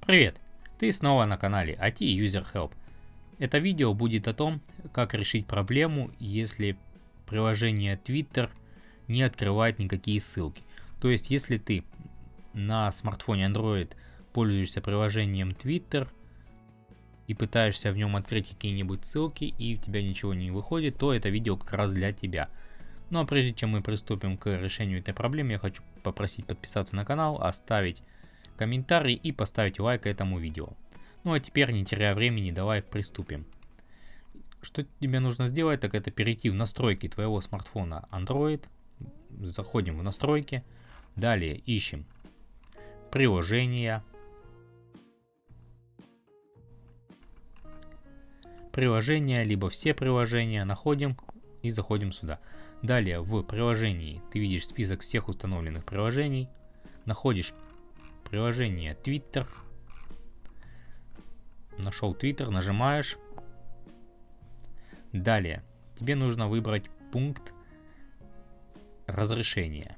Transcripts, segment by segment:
Привет! Ты снова на канале IT User Help. Это видео будет о том, как решить проблему, если приложение Twitter не открывает никакие ссылки. То есть, если ты на смартфоне Android пользуешься приложением Twitter и пытаешься в нем открыть какие-нибудь ссылки и у тебя ничего не выходит, то это видео как раз для тебя. Ну а прежде чем мы приступим к решению этой проблемы, я хочу попросить подписаться на канал, оставить комментарий и поставить лайк этому видео. Ну а теперь, не теряя времени, давай приступим. Что тебе нужно сделать, так это перейти в настройки твоего смартфона Android. Заходим в настройки. Далее ищем приложения. Приложения, либо все приложения. Находим и заходим сюда. Далее в приложении ты видишь список всех установленных приложений. Находишь приложение Twitter. Нашел Twitter, нажимаешь. Далее тебе нужно выбрать пункт разрешения.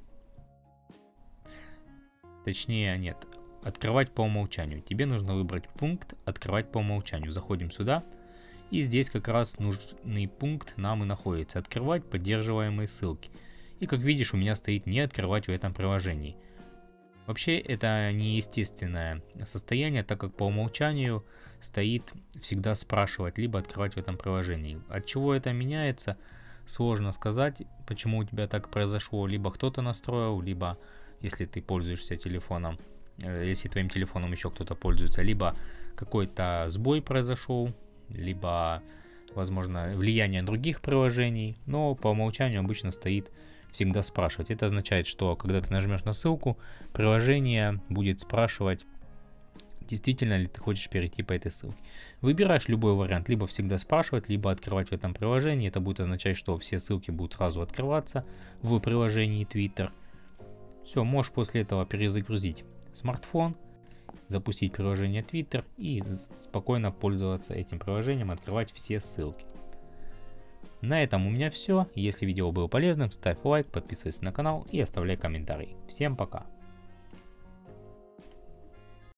Точнее, нет, открывать по умолчанию. Тебе нужно выбрать пункт открывать по умолчанию. Заходим сюда. И здесь как раз нужный пункт нам и находится. Открывать поддерживаемые ссылки. И как видишь, у меня стоит не открывать в этом приложении. Вообще это неестественное состояние, так как по умолчанию стоит всегда спрашивать, либо открывать в этом приложении. От чего это меняется, сложно сказать, почему у тебя так произошло. Либо кто-то настроил, либо если ты пользуешься телефоном, если твоим телефоном еще кто-то пользуется, либо какой-то сбой произошел, либо, возможно, влияние других приложений. Но по умолчанию обычно стоит всегда спрашивать. Это означает, что когда ты нажмешь на ссылку, приложение будет спрашивать, действительно ли ты хочешь перейти по этой ссылке. Выбираешь любой вариант, либо всегда спрашивать, либо открывать в этом приложении. Это будет означать, что все ссылки будут сразу открываться в приложении Twitter. Все, можешь после этого перезагрузить смартфон, запустить приложение Twitter и спокойно пользоваться этим приложением, открывать все ссылки. На этом у меня все. Если видео было полезным, ставь лайк, подписывайся на канал и оставляй комментарий. Всем пока!